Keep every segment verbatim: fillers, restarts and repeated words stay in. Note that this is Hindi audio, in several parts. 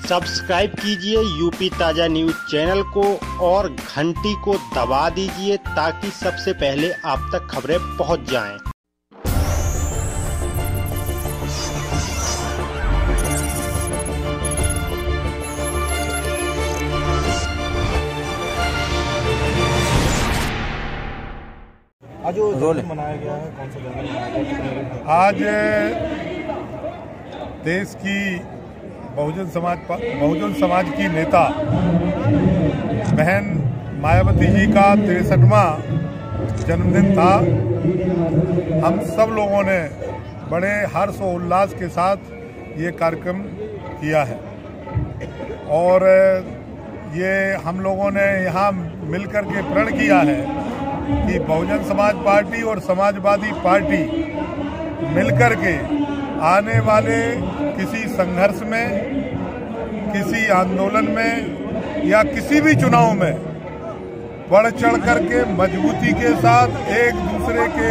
सब्सक्राइब कीजिए यूपी ताज़ा न्यूज़ चैनल को और घंटी को दबा दीजिए ताकि सबसे पहले आप तक खबरें पहुंच जाएं। आज जो रोल मनाया गया है, कौन सा जन्मदिन मनाया गया? आज देश की बहुजन समाज बहुजन समाज की नेता बहन मायावती जी का तिरसठवां जन्मदिन था। हम सब लोगों ने बड़े हर्ष और उल्लास के साथ ये कार्यक्रम किया है और ये हम लोगों ने यहाँ मिलकर के प्रण किया है कि बहुजन समाज पार्टी और समाजवादी पार्टी मिलकर के आने वाले किसी संघर्ष में, किसी आंदोलन में या किसी भी चुनाव में बढ़ चढ़ करके मजबूती के साथ एक दूसरे के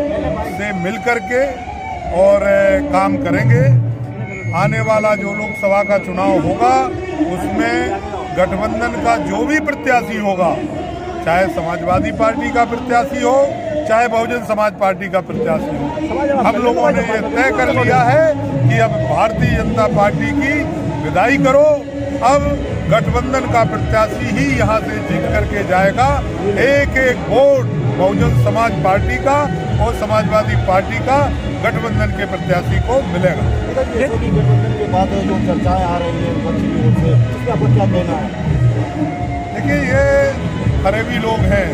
से मिलकर के और काम करेंगे। आने वाला जो लोकसभा का चुनाव होगा उसमें गठबंधन का जो भी प्रत्याशी होगा, चाहे समाजवादी पार्टी का प्रत्याशी हो चाहे बहुजन समाज पार्टी का प्रत्याशी हो, हम लोगों ने ये तय कर लिया है कि अब भारतीय जनता पार्टी की विदाई करो। अब गठबंधन का प्रत्याशी ही यहाँ से जीत करके जाएगा। एक एक वोट बहुजन समाज पार्टी का और समाजवादी पार्टी का गठबंधन के प्रत्याशी को मिलेगा। गठबंधन के बाद जो चर्चाएं आ रही है उसमें आपको क्या कहना है? देखिए, ये फरेबी लोग हैं,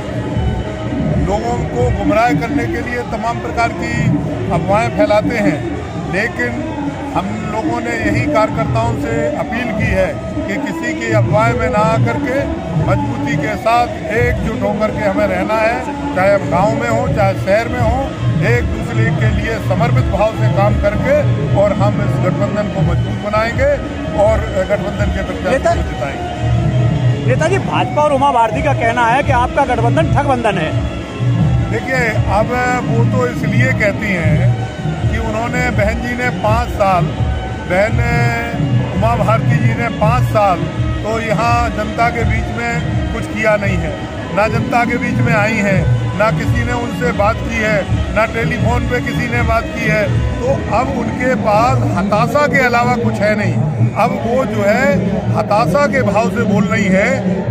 लोगों को गुमराह करने के लिए तमाम प्रकार की अफवाहें फैलाते हैं, लेकिन हम लोगों ने यही कार्यकर्ताओं से अपील की है कि किसी की अफवाह में ना आकर के मजबूती के साथ एकजुट होकर के हमें रहना है, चाहे हम गाँव में हो चाहे शहर में हो, एक दूसरे के लिए समर्पित भाव से काम करके और हम इस गठबंधन को मजबूत बनाएंगे और गठबंधन के प्रत्याशी को जिताएंगे। नेताजी, भाजपा और उमा भारती का कहना है कि आपका गठबंधन ठगबंधन है। देखिए, अब वो तो इसलिए कहती हैं कि उन्होंने बहन जी ने पाँच साल बहन उमा भारती जी ने पाँच साल तो यहाँ जनता के बीच में कुछ किया नहीं है, ना जनता के बीच में आई हैं, ना किसी ने उनसे बात की है, ना टेलीफोन पे किसी ने बात की है। तो अब उनके पास हताशा के अलावा कुछ है नहीं। अब वो जो है हताशा के भाव से बोल रही है।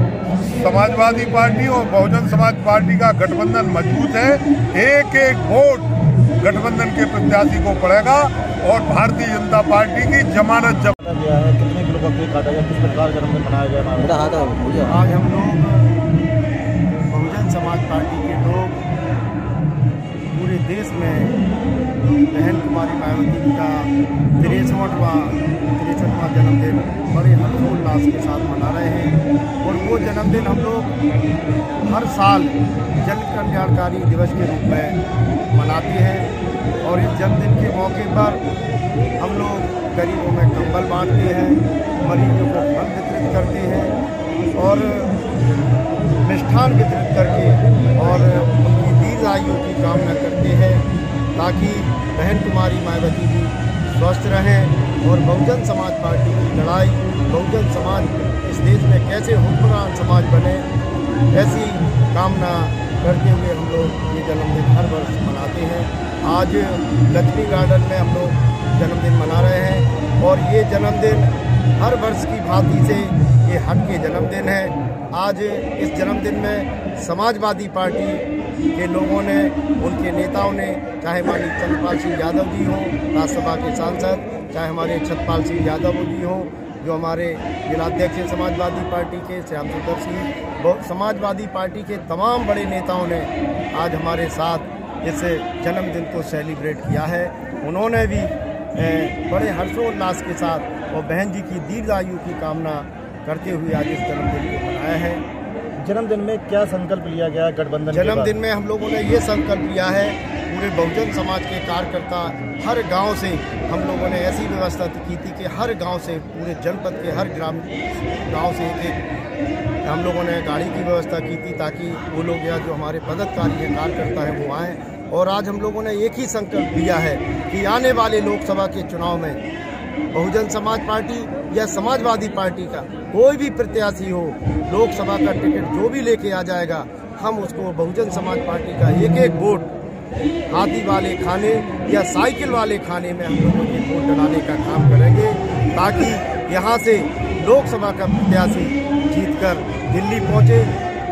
समाजवादी पार्टी और बहुजन समाज पार्टी का गठबंधन मजबूत है, एक एक वोट गठबंधन के प्रत्याशी को पड़ेगा और भारतीय जनता पार्टी की जमानत जब्त गया है। कितने किलो का केक काटा गया, किस प्रकार जन्मदिन मनाया गया? आज हम लोग बहुजन समाज पार्टी के लोग पूरे देश में बहन कुमारी मायावती का तिरसठवां तिरसठवां जन्मदिन बड़े हर्षोल्लास के साथ मना रहे हैं और वो जन्मदिन हम लोग हर साल जन कल्याणकारी दिवस के रूप में मनाते हैं और इस जन्मदिन के मौके पर हम लोग गरीबों में कंबल बांटते हैं, मरीजों को फल वितरित करते हैं और मिष्ठान वितरित करके और उनकी दीर्घायु की कामना करते हैं ताकि बहन कुमारी मायावती जी स्वस्थ रहें और बहुजन समाज पार्टी की लड़ाई, बहुजन समाज इस देश में कैसे हुक्मरान समाज बने, ऐसी कामना करते हुए हम लोग ये जन्मदिन हर वर्ष मनाते हैं। आज लक्ष्मी गार्डन में हम लोग जन्मदिन मना रहे हैं और ये जन्मदिन हर वर्ष की भांति से ये हट के जन्मदिन है। आज इस जन्मदिन में समाजवादी पार्टी के लोगों ने, उनके नेताओं ने, चाहे हमारे चंद्रपाल सिंह यादव जी हों राज्यसभा के सांसद, चाहे हमारे छत्रपाल सिंह यादव जी हों जो हमारे जिलाध्यक्ष हैं समाजवादी पार्टी के श्याम सुंदर सिंह, समाजवादी पार्टी के तमाम बड़े नेताओं ने आज हमारे साथ इस जन्मदिन को सेलिब्रेट किया है। उन्होंने भी बड़े हर्षोल्लास के साथ और बहन जी की दीर्घायु की कामना करते हुए आज इस जन्मदिन को मनाया है। जन्मदिन में क्या संकल्प लिया गया गठबंधन? जन्मदिन में हम लोगों ने ये संकल्प लिया है, पूरे बहुजन समाज के कार्यकर्ता हर गांव से हम लोगों ने ऐसी व्यवस्था की थी कि हर गांव से, पूरे जनपद के हर ग्राम गांव से एक एक हम लोगों ने गाड़ी की व्यवस्था की थी ताकि वो लोग या जो हमारे पदाधिकारी हैं, कार्यकर्ता हैं, वो आएँ। और आज हम लोगों ने एक ही संकल्प लिया है कि आने वाले लोकसभा के चुनाव में बहुजन समाज पार्टी या समाजवादी पार्टी का कोई भी प्रत्याशी हो, लोकसभा का टिकट जो भी लेके आ जाएगा, हम उसको बहुजन समाज पार्टी का एक एक वोट हाथी वाले खाने या साइकिल वाले खाने में हम लोगों की वोट डलाने का काम करेंगे, ताकि यहाँ से लोकसभा का प्रत्याशी जीतकर दिल्ली पहुँचे,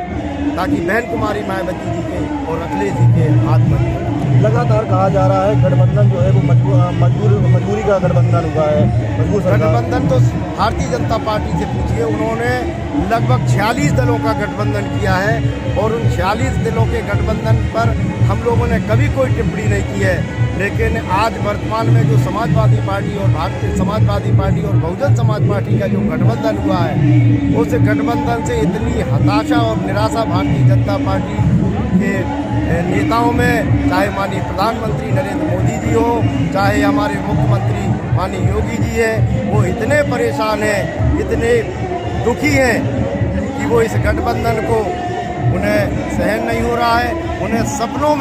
ताकि बहन कुमारी मायावती जी के और अखिलेश जी के हाथ में। लगातार कहा जा रहा है गठबंधन जो है वो मजबूर मजबूर मजबूरी का गठबंधन हुआ है। मजबूर गठबंधन तो भारतीय जनता पार्टी से पूछिए, उन्होंने लगभग छियालीस दलों का गठबंधन किया है और उन छियालीस दलों के गठबंधन पर हम लोगों ने कभी कोई टिप्पणी नहीं की है। लेकिन आज वर्तमान में जो समाजवादी पार्टी और भारतीय समाजवादी पार्टी और बहुजन समाज पार्टी का जो गठबंधन हुआ है, उस गठबंधन से इतनी हताशा और निराशा भारतीय जनता पार्टी के नेताओं में, चाहे माननीय प्रधानमंत्री नरेंद्र मोदी जी हो, चाहे हमारे मुख्यमंत्री माननीय योगी जी है, वो इतने परेशान हैं, इतने दुखी हैं कि वो इस गठबंधन को उन्हें सहन नहीं हो रहा है। उन्हें सपनों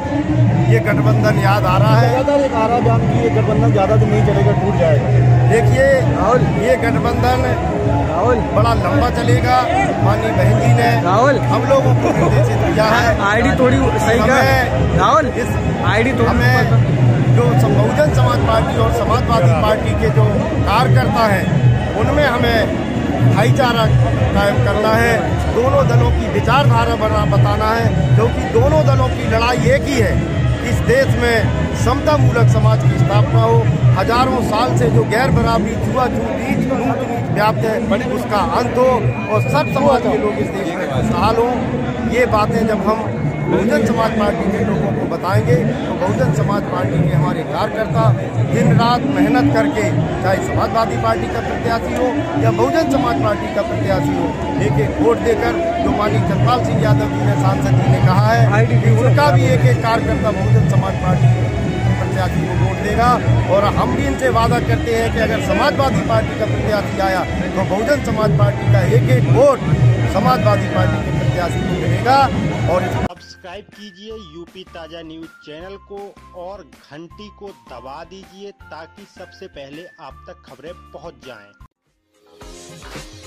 में ये गठबंधन याद आ रहा है। लगातार एक आ रहा जान कि ये गठबंधन ज़्यादा तो नहीं चलेगा, टूट जाएगा। देखिए राहुल, ये गठबंधन राहुल बड़ा लंबा चलेगा। माननीय बहन जी ने राहुल हम लोगों को निर्देशित किया है, आईडी थोड़ी सही कर राहुल, इस आईडी तो हमें जो बहुजन समाज पार्टी और समाजवादी पार्टी के जो कार्यकर्ता हैं, उनमें हमें भाईचारा कायम करना है। दोनों दलों की विचारधारा बना बताना है, क्योंकि दोनों दलों की लड़ाई एक ही है, इस देश में समता मूलक समाज की स्थापना हो। हजारों साल से जो गैर बराबरी, छुआछूत, नीच नीच व्याप्त है, उसका अंत हो और सब समाज के लोग इस देश में खुशहाल हों। ये बातें जब हम बहुजन समाज पार्टी के लोगों को बताएंगे तो बहुजन समाज पार्टी के हमारे कार्यकर्ता दिन रात मेहनत करके, चाहे समाजवादी पार्टी का प्रत्याशी हो या बहुजन समाज पार्टी का प्रत्याशी हो, एक एक वोट देकर, जो माननीय चंद्रपाल सिंह यादव जी ने, सांसद जी ने कहा है कि उनका भी एक एक कार्यकर्ता बहुजन समाज पार्टी प्रत्याशी को वोट देगा। और हम भी इनसे वादा करते हैं कि अगर समाजवादी पार्टी का प्रत्याशी आया तो बहुजन समाज पार्टी का एक एक वोट समाजवादी पार्टी के प्रत्याशी को मिलेगा। और सब्सक्राइब कीजिए यूपी ताजा न्यूज चैनल को और घंटी को दबा दीजिए ताकि सबसे पहले आप तक खबरें पहुंच जाएं।